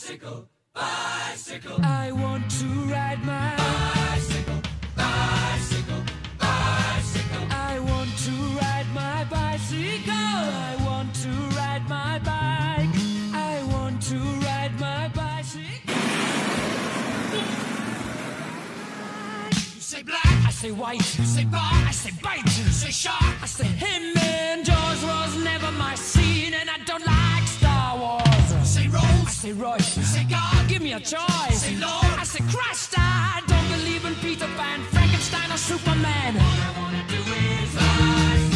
bicycle, bicycle. I want to ride my bicycle, bicycle, bicycle. I want to ride my bicycle. I want to ride my bike. I want to ride my bicycle. You say black, I say white. you say bar, I say bite. you say shark, I say him and Jaws was never my scene, and I don't like Star Wars. you say I Rose, say Royce. you say God, Give me a choice. say Lord. I say Christ. I don't believe in Peter Pan, Frankenstein, or Superman. All I wanna do is bicycle.